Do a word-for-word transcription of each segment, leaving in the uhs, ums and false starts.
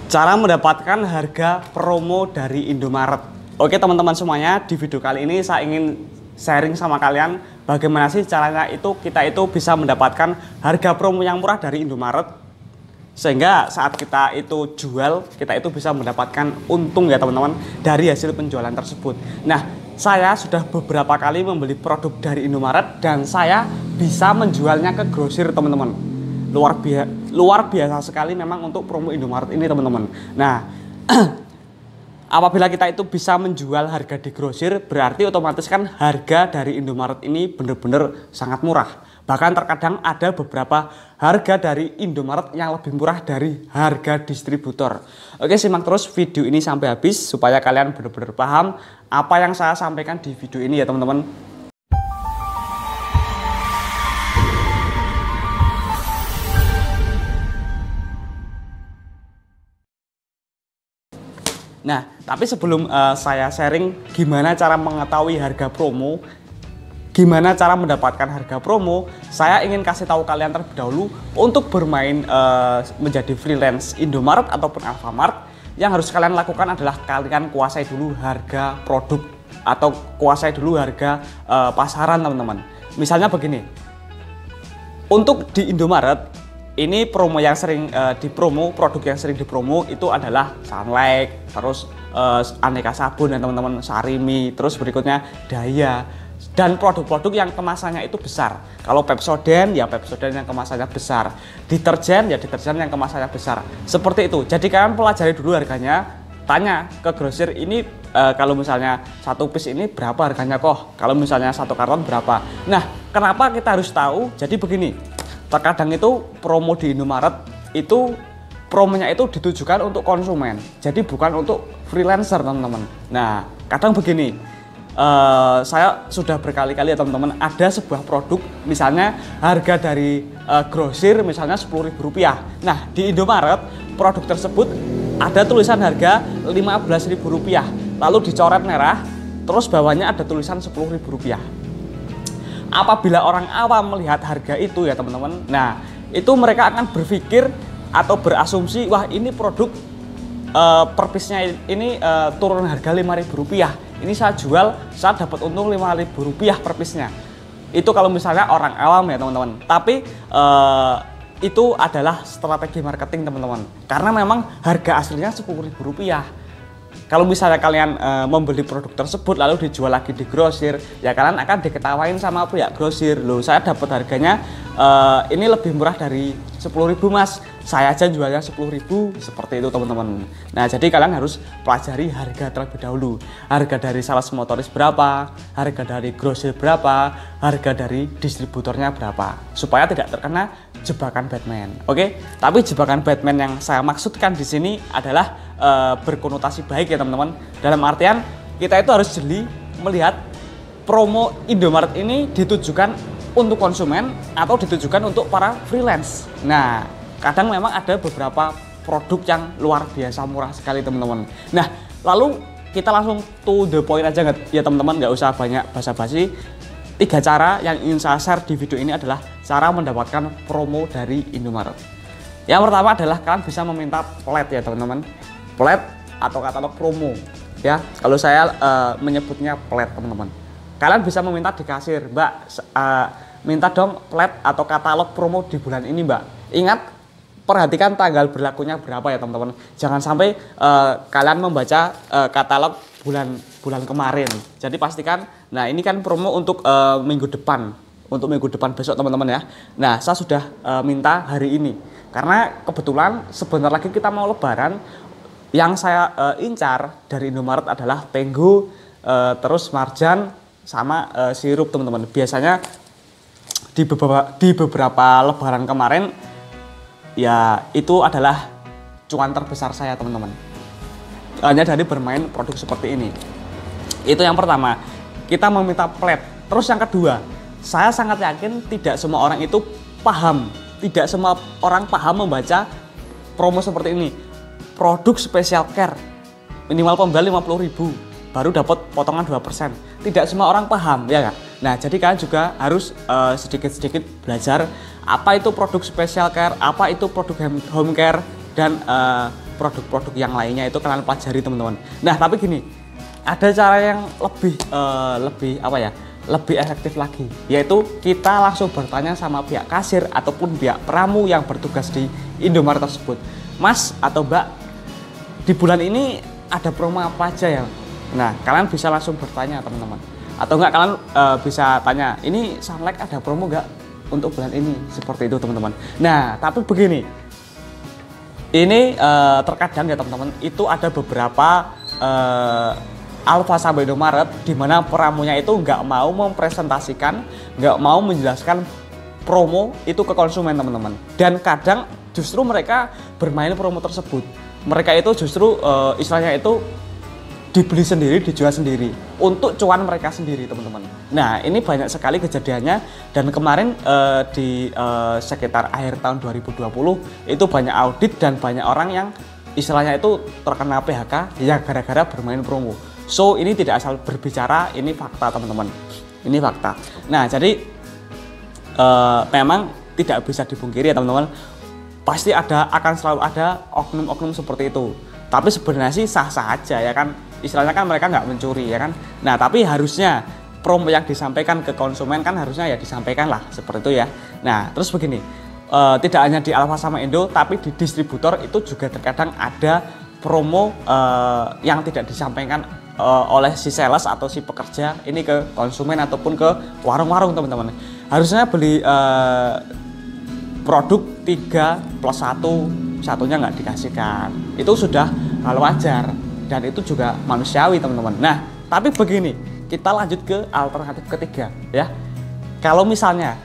Cara mendapatkan harga promo dari Indomaret. Oke teman-teman semuanya, di video kali ini saya ingin sharing sama kalian bagaimana sih caranya itu kita itu bisa mendapatkan harga promo yang murah dari Indomaret, sehingga saat kita itu jual, kita itu bisa mendapatkan untung ya teman-teman dari hasil penjualan tersebut. Nah, saya sudah beberapa kali membeli produk dari Indomaret dan saya bisa menjualnya ke grosir teman-teman. Luar biasa, luar biasa sekali memang untuk promo Indomaret ini teman-teman. Nah, apabila kita itu bisa menjual harga di grosir, berarti otomatis kan harga dari Indomaret ini benar-benar sangat murah. Bahkan terkadang ada beberapa harga dari Indomaret yang lebih murah dari harga distributor. Oke, simak terus video ini sampai habis supaya kalian benar-benar paham apa yang saya sampaikan di video ini ya teman-teman. Nah, tapi sebelum uh, saya sharing gimana cara mengetahui harga promo, gimana cara mendapatkan harga promo, saya ingin kasih tahu kalian terlebih dahulu untuk bermain uh, menjadi freelance Indomaret ataupun Alfamart, yang harus kalian lakukan adalah kalian kuasai dulu harga produk atau kuasai dulu harga uh, pasaran teman-teman. Misalnya begini, untuk di Indomaret, ini promo yang sering uh, dipromo, produk yang sering dipromo itu adalah Sunlight, terus uh, aneka sabun dan teman-teman, Sarimi, terus berikutnya Daya, dan produk-produk yang kemasannya itu besar. Kalau Pepsodent ya Pepsodent yang kemasannya besar, deterjen ya deterjen yang kemasannya besar. Seperti itu. Jadi kalian pelajari dulu harganya, tanya ke grosir ini uh, kalau misalnya satu piece ini berapa harganya kok? Kalau misalnya satu karton berapa? Nah, kenapa kita harus tahu? Jadi begini. Terkadang itu promo di Indomaret itu promonya itu ditujukan untuk konsumen, jadi bukan untuk freelancer teman-teman. Nah, kadang begini, uh, saya sudah berkali-kali ya teman-teman, ada sebuah produk misalnya harga dari uh, grosir misalnya sepuluh ribu rupiah. Nah, di Indomaret produk tersebut ada tulisan harga lima belas ribu rupiah, lalu dicoret merah, terus bawahnya ada tulisan sepuluh ribu rupiah. Apabila orang awam melihat harga itu ya teman-teman, nah itu mereka akan berpikir atau berasumsi, wah ini produk uh, per piece-nya ini uh, turun harga lima ribu rupiah, ini saya jual, saya dapat untung lima ribu rupiah per piece-nya. Itu kalau misalnya orang awam ya teman-teman. Tapi uh, itu adalah strategi marketing teman-teman, karena memang harga aslinya sepuluh ribu rupiah. Kalau misalnya kalian e, membeli produk tersebut lalu dijual lagi di grosir, ya kalian akan diketawain sama pihak grosir. Loh, saya dapat harganya e, ini lebih murah dari sepuluh ribu mas, saya aja jualnya sepuluh ribu, seperti itu teman-teman. Nah, jadi kalian harus pelajari harga terlebih dahulu. Harga dari sales motoris berapa, harga dari grosir berapa, harga dari distributornya berapa, supaya tidak terkena jebakan Batman. Oke, tapi jebakan Batman yang saya maksudkan di sini adalah e, berkonotasi baik ya teman-teman. Dalam artian kita itu harus jeli melihat promo Indomaret ini ditujukan untuk konsumen atau ditujukan untuk para freelance. Nah, kadang memang ada beberapa produk yang luar biasa murah sekali teman-teman. Nah, lalu kita langsung to the point aja ya teman-teman, nggak usah banyak basa-basi. Tiga cara yang ingin saya share di video ini adalah cara mendapatkan promo dari Indomaret. Yang pertama adalah kalian bisa meminta plat ya teman-teman, plat atau katalog promo ya. Kalau saya uh, menyebutnya plat teman-teman. Kalian bisa meminta di kasir, Mbak, uh, minta dong plat atau katalog promo di bulan ini Mbak. Ingat, perhatikan tanggal berlakunya berapa ya teman-teman. Jangan sampai uh, kalian membaca uh, katalog bulan bulan kemarin. Jadi pastikan, nah ini kan promo untuk uh, minggu depan, untuk minggu depan besok teman-teman ya. Nah, saya sudah uh, minta hari ini karena kebetulan sebentar lagi kita mau lebaran. Yang saya uh, incar dari Indomaret adalah Tenggo, uh, terus Marjan sama uh, sirup teman-teman. Biasanya di beberapa di beberapa lebaran kemarin ya itu adalah cuan terbesar saya teman-teman, hanya dari bermain produk seperti ini. Itu yang pertama, kita meminta plat. Terus yang kedua, saya sangat yakin tidak semua orang itu paham, tidak semua orang paham membaca promo seperti ini. Produk special care minimal pembeli lima puluh ribu, baru dapat potongan dua persen. Tidak semua orang paham ya kan? Nah, jadi kalian juga harus uh, sedikit-sedikit belajar apa itu produk special care, apa itu produk home care, dan uh, produk-produk yang lainnya itu kalian pelajari teman-teman. Nah tapi gini, ada cara yang lebih uh, lebih apa ya lebih efektif lagi, yaitu kita langsung bertanya sama pihak kasir ataupun pihak pramu yang bertugas di Indomaret tersebut. Mas atau Mbak, di bulan ini ada promo apa aja ya? Nah kalian bisa langsung bertanya teman-teman, atau enggak kalian uh, bisa tanya, ini Sunlight ada promo enggak untuk bulan ini, seperti itu teman-teman. Nah tapi begini, ini uh, terkadang ya teman-teman, itu ada beberapa uh, Alfa sampai Indomaret di mana pramunya itu nggak mau mempresentasikan, nggak mau menjelaskan promo itu ke konsumen teman-teman. Dan kadang justru mereka bermain promo tersebut. Mereka itu justru uh, istilahnya itu dibeli sendiri, dijual sendiri untuk cuan mereka sendiri teman-teman. Nah ini banyak sekali kejadiannya, dan kemarin uh, di uh, sekitar akhir tahun dua ribu dua puluh itu banyak audit dan banyak orang yang istilahnya itu terkena P H K ya gara-gara bermain promo. So ini tidak asal berbicara, ini fakta teman-teman, ini fakta. Nah jadi uh, memang tidak bisa dipungkiri ya teman-teman, pasti ada, akan selalu ada oknum-oknum seperti itu. Tapi sebenarnya sih sah-sah aja ya kan, istilahnya kan mereka nggak mencuri ya kan. Nah tapi harusnya promo yang disampaikan ke konsumen kan harusnya ya disampaikan lah seperti itu ya. Nah terus begini, uh, tidak hanya di Alfa sama Indo, tapi di distributor itu juga terkadang ada promo uh, yang tidak disampaikan uh, oleh si sales atau si pekerja ini ke konsumen ataupun ke warung-warung teman-teman. Harusnya beli uh, produk tiga plus satu, satunya nggak dikasihkan, itu sudah hal wajar dan itu juga manusiawi teman-teman. Nah tapi begini, kita lanjut ke alternatif ketiga ya. Kalau misalnya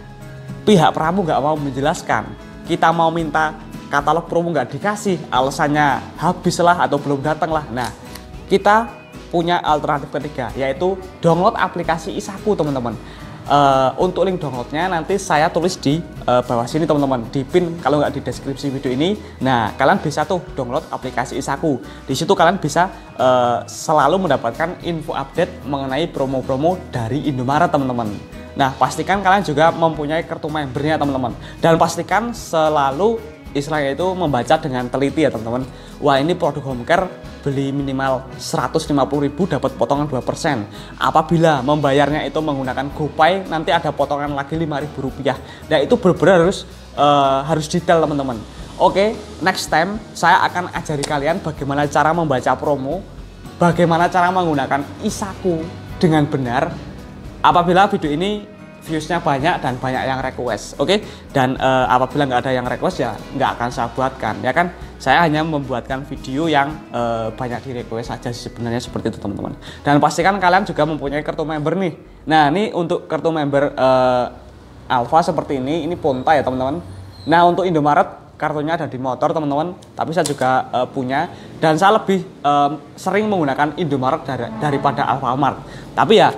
pihak pramu nggak mau menjelaskan, kita mau minta katalog promo nggak dikasih, alasannya habis lah atau belum datang lah. Nah kita punya alternatif ketiga, yaitu download aplikasi Isaku teman-teman. Uh, untuk link downloadnya nanti saya tulis di uh, bawah sini teman-teman, di pin kalau nggak di deskripsi video ini. Nah kalian bisa tuh download aplikasi Isaku. Di situ kalian bisa uh, selalu mendapatkan info update mengenai promo-promo dari Indomaret teman-teman. Nah pastikan kalian juga mempunyai kartu membernya teman-teman, dan pastikan selalu istilahnya itu membaca dengan teliti ya teman-teman. Wah ini produk home care beli minimal seratus lima puluh ribu dapat potongan dua persen. Apabila membayarnya itu menggunakan GoPay nanti ada potongan lagi lima ribu rupiah. Nah itu benar-benar harus uh, harus detail teman-teman. Oke, next time saya akan ajari kalian bagaimana cara membaca promo, bagaimana cara menggunakan Isaku dengan benar. Apabila video ini viewsnya banyak dan banyak yang request, oke? Okay? Dan uh, apabila nggak ada yang request ya nggak akan saya buatkan, ya kan? Saya hanya membuatkan video yang uh, banyak di request saja sebenarnya, seperti itu teman-teman. Dan pastikan kalian juga mempunyai kartu member nih. Nah ini untuk kartu member uh, Alfa seperti ini, ini Ponta ya teman-teman. Nah untuk Indomaret kartunya ada di motor teman-teman, tapi saya juga uh, punya, dan saya lebih uh, sering menggunakan Indomaret dar daripada Alfamart. Tapi ya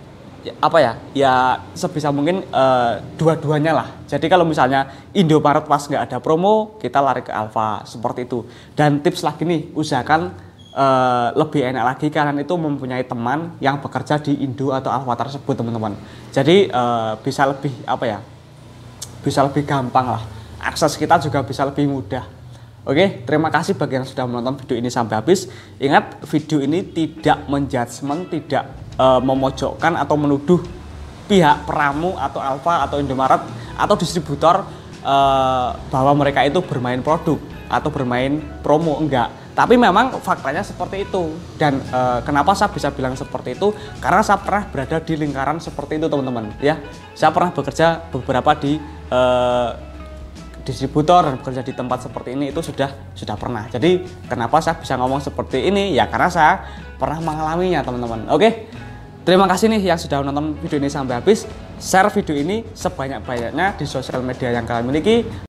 apa ya ya sebisa mungkin uh, dua-duanya lah. Jadi kalau misalnya Indomaret pas nggak ada promo, kita lari ke Alfa seperti itu. Dan tips lagi nih, usahakan uh, lebih enak lagi kalian itu mempunyai teman yang bekerja di Indo atau Alfa tersebut teman-teman. Jadi uh, bisa lebih apa ya bisa lebih gampang lah, akses kita juga bisa lebih mudah. Oke, terima kasih bagi yang sudah menonton video ini sampai habis. Ingat, video ini tidak menjudgment, tidak uh, memojokkan atau menuduh pihak pramu atau Alfa atau Indomaret atau distributor uh, bahwa mereka itu bermain produk atau bermain promo, enggak. Tapi memang faktanya seperti itu. Dan uh, kenapa saya bisa bilang seperti itu? Karena saya pernah berada di lingkaran seperti itu teman-teman. Ya, saya pernah bekerja beberapa di uh, distributor dan bekerja di tempat seperti ini, itu sudah sudah pernah. Jadi kenapa saya bisa ngomong seperti ini? Ya karena saya pernah mengalaminya teman-teman. Oke, terima kasih nih yang sudah menonton video ini sampai habis. Share video ini sebanyak-banyaknya di sosial media yang kalian miliki.